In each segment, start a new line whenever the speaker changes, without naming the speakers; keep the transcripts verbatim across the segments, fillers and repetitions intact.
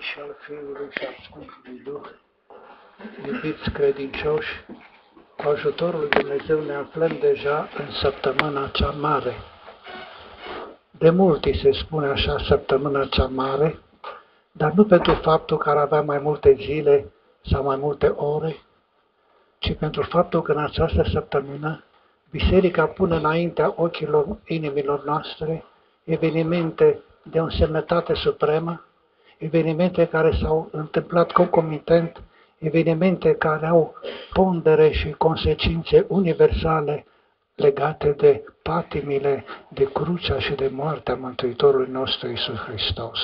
și al Fiului și al Sfântului Duh. Iubiți credincioși, cu ajutorul lui Dumnezeu ne aflăm deja în săptămâna cea mare. De mult îi se spune așa săptămâna cea mare, dar nu pentru faptul că ar avea mai multe zile sau mai multe ore, ci pentru faptul că în această săptămână Biserica pune înaintea ochilor inimilor noastre evenimente de o însemnătate supremă, evenimente care s-au întâmplat concomitent, evenimente care au pondere și consecințe universale legate de patimile, de crucea și de moartea Mântuitorului nostru Iisus Hristos.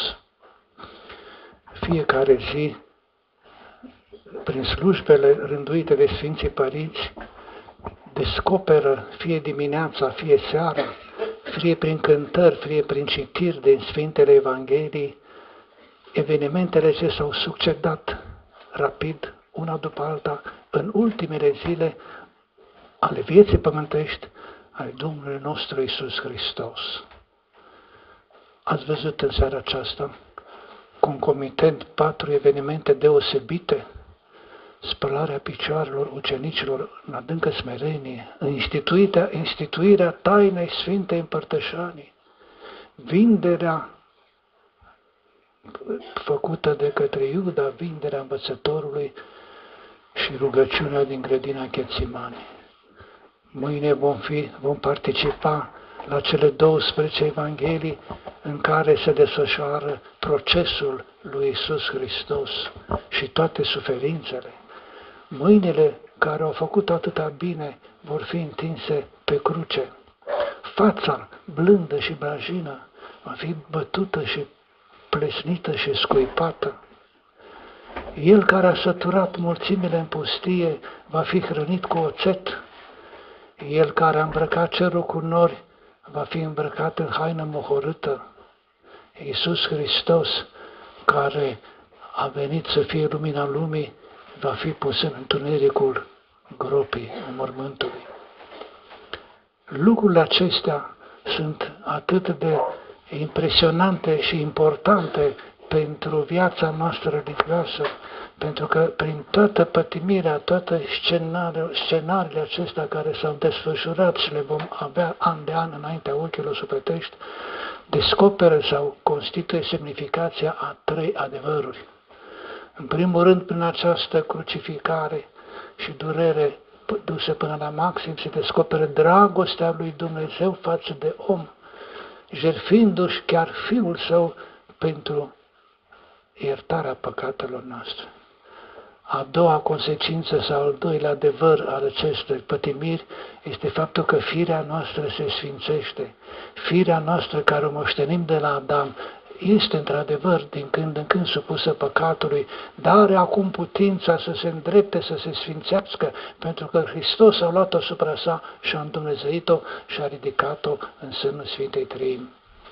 Fiecare zi, prin slujbele rânduite de Sfinții Părinți, descoperă, fie dimineața, fie seara, fie prin cântări, fie prin citiri din Sfintele Evangheliei, evenimentele ce s-au succedat rapid, una după alta, în ultimele zile ale vieții pământești, ale Domnului nostru Iisus Hristos. Ați văzut în seara aceasta, concomitent, patru evenimente deosebite: spălarea picioarelor ucenicilor în adâncă smerenie, instituirea, instituirea tainei Sfintei Împărtășanii, vinderea făcută de către Iuda, vinderea învățătorului și rugăciunea din grădina Ghețimani. Mâine vom, fi, vom participa la cele douăsprezece Evanghelii în care se desfășoară procesul lui Iisus Hristos și toate suferințele. Mâinile care au făcut atâta bine vor fi întinse pe cruce. Fața blândă și brajină va fi bătută și plesnită și scuipată. El care a săturat mulțimile în pustie va fi hrănit cu oțet. El care a îmbrăcat cerul cu nori va fi îmbrăcat în haină mohorâtă. Iisus Hristos, care a venit să fie lumina lumii, va fi pus în întunericul gropii, în mormântului. Lucrurile acestea sunt atât de impresionante și importante pentru viața noastră religioasă, pentru că prin toată pătimirea, toate scenariile acestea care s-au desfășurat și le vom avea an de an înaintea ochilor sufletești, descoperă sau constituie semnificația a trei adevăruri. În primul rând, prin această crucificare și durere dusă până la maxim, se descoperă dragostea lui Dumnezeu față de om, jertfindu-și chiar Fiul Său pentru iertarea păcatelor noastre. A doua consecință sau al doilea adevăr al acestei pătimiri este faptul că firea noastră se sfințește. Firea noastră care o moștenim de la Adam este într-adevăr din când în când supusă păcatului, dar are acum putința să se îndrepte, să se sfințească, pentru că Hristos a luat-o asupra sa și a îndumnezeit-o și a ridicat-o în sânul Sfintei Treimi.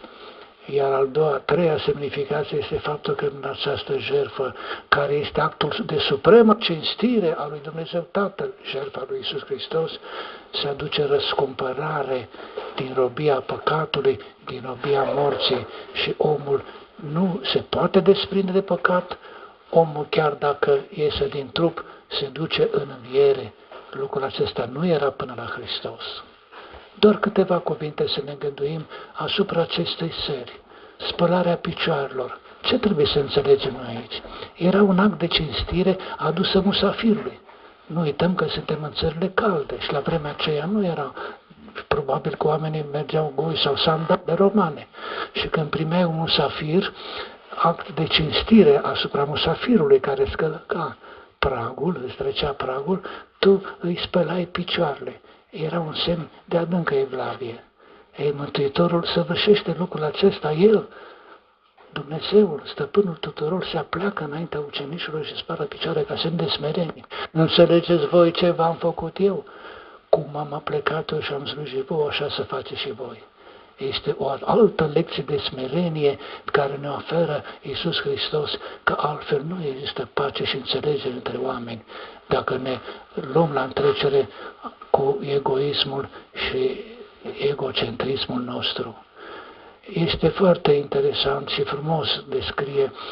Iar al doua, a treia semnificație este faptul că în această jertfă, care este actul de supremă cinstire a lui Dumnezeu Tatăl, jertfa lui Iisus Hristos, se aduce răscumpărare din robia păcatului, din robia morții și omul nu se poate desprinde de păcat, omul chiar dacă iese din trup, se duce în înviere. Lucrul acesta nu era până la Hristos. Doar câteva cuvinte să ne gânduim asupra acestei seri. Spălarea picioarelor. Ce trebuie să înțelegem noi aici? Era un act de cinstire adusă musafirului. Nu uităm că suntem în țările calde și la vremea aceea nu era, probabil că oamenii mergeau goi sau sandale romane. Și când primeai un musafir, act de cinstire asupra musafirului care scălca pragul, îți trecea pragul, tu îi spălai picioarele. Era un semn de adâncă evlavie. Ei, Mântuitorul săvârșește lucrul acesta, El, Dumnezeul, Stăpânul tuturor, se apleacă înaintea ucenicilor și spală picioare ca semn de smerenie. Nu înțelegeți voi ce v-am făcut eu? Cum am aplecat eu și am slujit voi, așa să faceți și voi. Este o altă lecție de smerenie care ne oferă Iisus Hristos, că altfel nu există pace și înțelegere între oameni dacă ne luăm la întrecere cu egoismul și egocentrismul nostru. Este foarte interesant și frumos descrie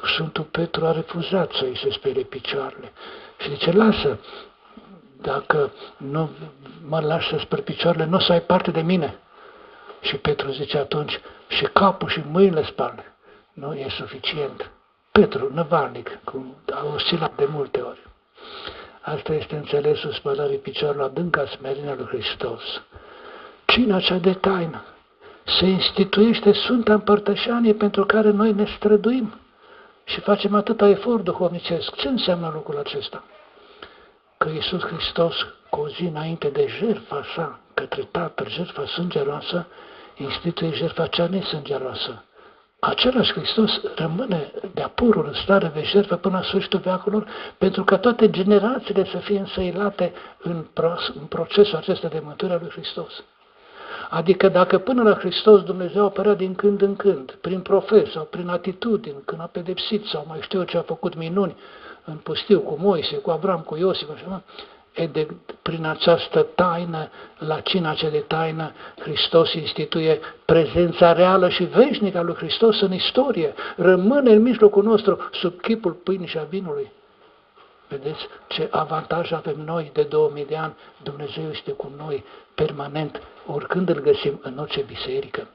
Sfântul Petru a refuzat să-i se spere picioarele. Și zice, lasă, dacă nu mă lași să spăr picioarele, nu o să ai parte de mine. Și Petru zice atunci, și capul și mâinile spală. Nu e suficient. Petru, năvalnic, cum a oscilat de multe ori. Asta este înțelesul spălării picioarelor, adânca smerenia lui Hristos. Cina cea de taină. Se instituiește Sfânta Împărtășanie pentru care noi ne străduim și facem atâta efort duhovnicesc. Ce înseamnă lucrul acesta? Că Iisus Hristos, cu o zi înainte de jertfa sa către Tatăl, jertfa sângeroasă, instituie jertfa cea nesângeroasă. Același Hristos rămâne de-a purul în stare de jertfă până la sfârșitul veacurilor, pentru ca toate generațiile să fie însăilate în, în procesul acesta de mântuire a lui Hristos. Adică dacă până la Hristos Dumnezeu apărea din când în când, prin profet sau prin atitudini, când a pedepsit sau mai știu ce a făcut minuni în pustiu cu Moise, cu Avram, cu Iosif, așa, e de, prin această taină, la cina cea de taină, Hristos instituie prezența reală și veșnică a lui Hristos în istorie, rămâne în mijlocul nostru sub chipul pâinii și a vinului. Vedeți ce avantaj avem noi de două mii de ani, Dumnezeu este cu noi permanent, oricând îl găsim în orice biserică.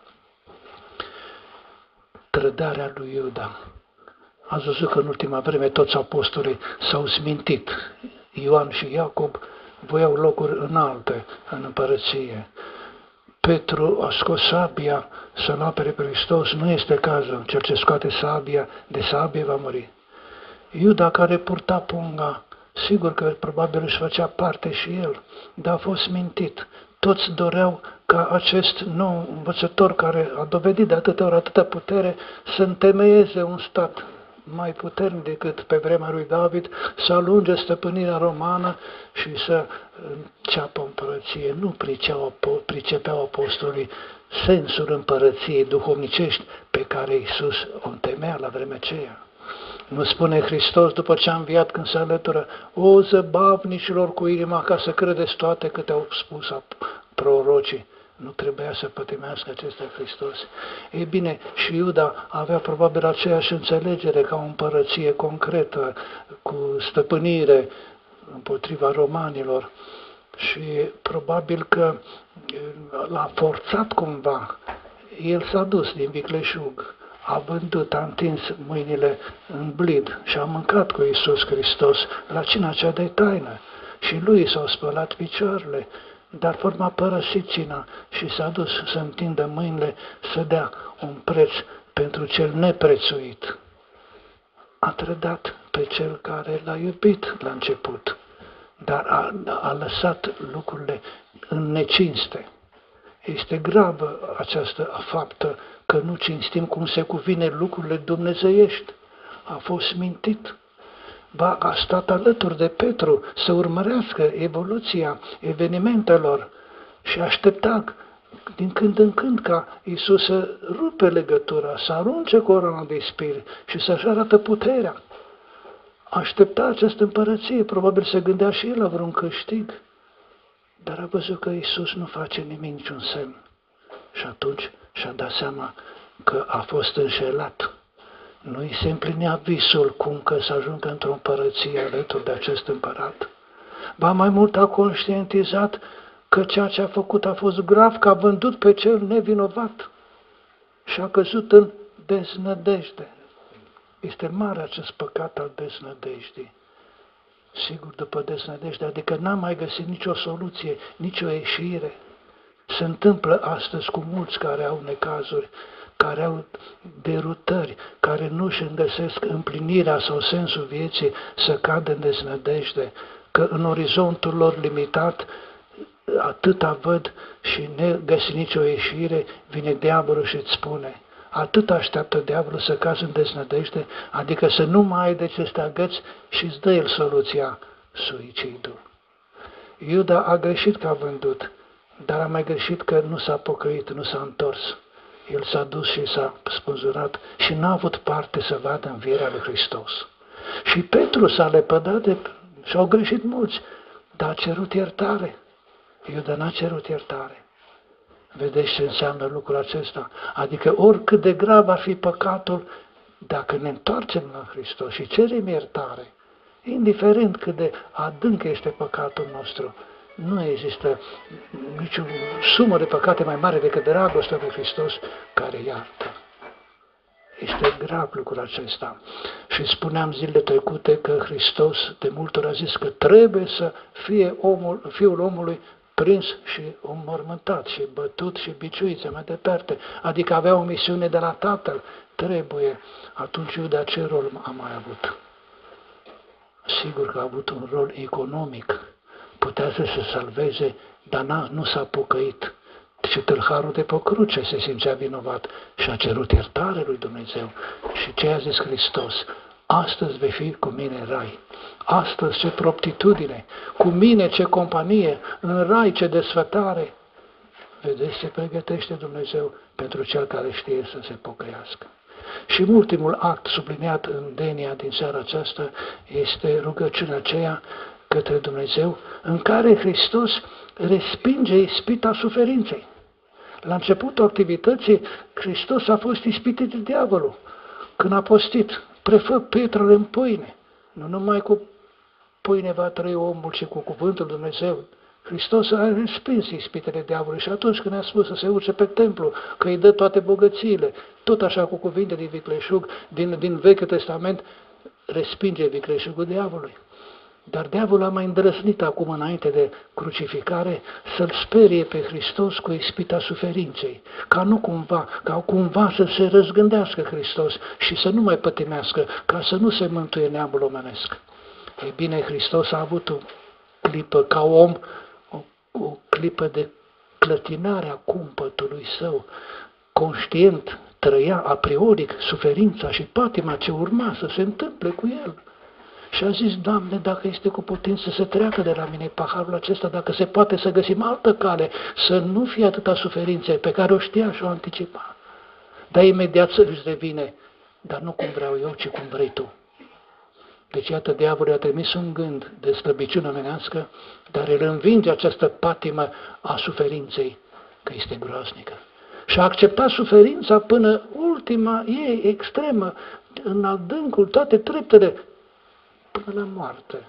Trădarea lui Iuda. Ați văzut că în ultima vreme toți apostolii s-au smintit. Ioan și Iacob voiau locuri înalte în împărăție. Petru a scos sabia să-L apere pe Hristos. Nu este cazul. Cel ce scoate sabia, de sabie va muri. Iuda, care purta punga, sigur că probabil își făcea parte și el, dar a fost mintit. Toți doreau ca acest nou învățător, care a dovedit de atâtea ori atâta putere, să întemeieze un stat mai puternic decât pe vremea lui David, să alunge stăpânirea romană și să înceapă împărăție. Nu priceau, pricepeau apostolii sensul împărăției duhovnicești pe care Iisus o întemeia la vremea aceea. Nu spune Hristos după ce a înviat când se alătură, o zăbavnicilor cu inima, ca să credeți toate câte au spus prorocii. Nu trebuia să pătimească acesta Hristos. Ei bine, și Iuda avea probabil aceeași înțelegere ca o împărăție concretă, cu stăpânire împotriva romanilor. Și probabil că l-a forțat cumva. El s-a dus din vicleșug, a vândut, a întins mâinile în blid și a mâncat cu Iisus Hristos la cina cea de taină. Și lui s-au spălat picioarele, dar forma a părăsit cina și s-a dus să întindă mâinile, să dea un preț pentru cel neprețuit. A trădat pe cel care l-a iubit la început, dar a, a lăsat lucrurile în necinste. Este gravă această faptă că nu cinstim cum se cuvine lucrurile dumnezeiești. A fost mintit. Ba, a stat alături de Petru să urmărească evoluția evenimentelor și aștepta din când în când ca Iisus să rupe legătura, să arunce corona de spirit și să-și arată puterea. Aștepta această împărăție, probabil se gândea și el la vreun câștig, dar a văzut că Iisus nu face nimic, niciun semn. Și atunci și-a dat seama că a fost înșelat. Nu îi se împlinea visul cum că să ajungă într-o împărăție alături de acest împărat. Ba mai mult a conștientizat că ceea ce a făcut a fost grav, că a vândut pe cel nevinovat și a căzut în deznădejde. Este mare acest păcat al deznădejdii. Sigur, după deznădejde, adică n-a mai găsit nicio soluție, nicio ieșire. Se întâmplă astăzi cu mulți care au necazuri, care au derutări, care nu își îngăsesc împlinirea sau sensul vieții, să cadă în deznădejde, că în orizontul lor limitat atâta văd și ne găsi nicio ieșire, vine diavolul și îți spune, atât așteaptă diavolul să cazi în deznădejde, adică să nu mai ai de ce să te agăți și îți dă el soluția, suicidul. Iuda a greșit că a vândut, dar a mai greșit că nu s-a pocăit, nu s-a întors. El s-a dus și s-a spânzurat și n-a avut parte să vadă învierea lui Hristos. Și Petru s-a lepădat de... și au greșit mulți, dar a cerut iertare. Iuda n-a cerut iertare. Vedeți ce înseamnă lucrul acesta? Adică oricât de grav ar fi păcatul, dacă ne întoarcem la Hristos și cerem iertare, indiferent cât de adânc este păcatul nostru, nu există nicio sumă de păcate mai mare decât dragostea lui Hristos care iartă. Este grav lucrul acesta. Și spuneam zilele trecute că Hristos de multe ori a zis că trebuie să fie omul, Fiul omului prins și înmormântat și bătut și biciuit, mai departe. Adică avea o misiune de la Tatăl. Trebuie. Atunci Iuda ce rol a mai avut? Sigur că a avut un rol economic. Putea să se salveze, dar nu s-a pocăit. Și tâlharul de pe cruce se simțea vinovat și a cerut iertare lui Dumnezeu. Și ce a zis Hristos? Astăzi vei fi cu mine în rai. Astăzi ce proptitudine, cu mine ce companie, în rai ce desfătare. Vedeți ce pregătește Dumnezeu pentru cel care știe să se pocăiască. Și ultimul act subliniat în Denia din seara aceasta este rugăciunea aceea către Dumnezeu, în care Hristos respinge ispita suferinței. La începutul activității, Hristos a fost ispitit de diavolul. Când a postit, prefă pietrele în pâine. Nu numai cu pâine va trăi omul, ci cu cuvântul Dumnezeu. Hristos a respins ispitele diavolului și atunci când a spus să se urce pe templu, că îi dă toate bogățiile, tot așa cu cuvinte din vicleșug, din, din Vechiul Testament, respinge vicleșugul diavolului. Dar diavolul a mai îndrăznit acum, înainte de crucificare, să-L sperie pe Hristos cu ispita suferinței, ca nu cumva, ca cumva să se răzgândească Hristos și să nu mai pătimească, ca să nu se mântuie neamul omenesc. Ei bine, Hristos a avut o clipă ca om, o, o clipă de clătinare a cumpătului său, conștient, trăia a priori suferința și patima ce urma să se întâmple cu el. Și a zis, Doamne, dacă este cu putință să treacă de la mine paharul acesta, dacă se poate să găsim altă cale, să nu fie atâta suferințe pe care o știa și o anticipa. Dar imediat să își revine, dar nu cum vreau eu, ci cum vrei tu. Deci iată, diavolul a trimis un gând de slăbiciune omenească, dar el învinge această patimă a suferinței, că este groaznică. Și a acceptat suferința până ultima ei extremă, în adâncul, toate treptele, până la moarte.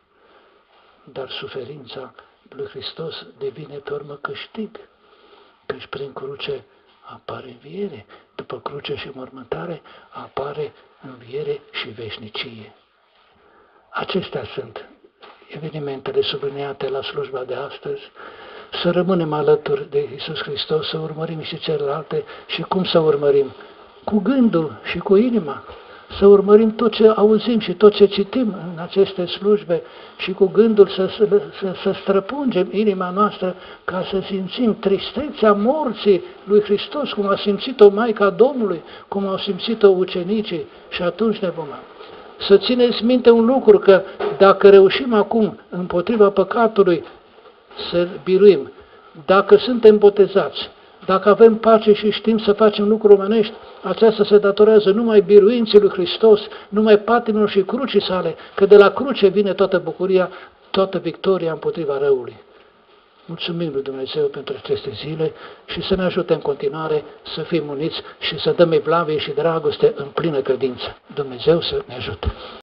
Dar suferința lui Hristos devine pe urmă câștig, căci prin cruce apare înviere, după cruce și mormântare apare înviere și veșnicie. Acestea sunt evenimentele subliniate la slujba de astăzi. Să rămânem alături de Iisus Hristos, să urmărim și celelalte. Și cum să urmărim? Cu gândul și cu inima. Să urmărim tot ce auzim și tot ce citim în aceste slujbe și cu gândul să, să, să, să străpungem inima noastră ca să simțim tristețea morții lui Hristos, cum a simțit-o Maica Domnului, cum au simțit-o ucenicii, și atunci ne vom. Să țineți minte un lucru, că dacă reușim acum împotriva păcatului să biruim, dacă suntem botezați, dacă avem pace și știm să facem lucruri omenești, aceasta se datorează numai biruinței lui Hristos, numai patimilor și crucii sale, că de la cruce vine toată bucuria, toată victoria împotriva răului. Mulțumim lui Dumnezeu pentru aceste zile și să ne ajute în continuare să fim uniți și să dăm evlavie și dragoste în plină credință. Dumnezeu să ne ajute!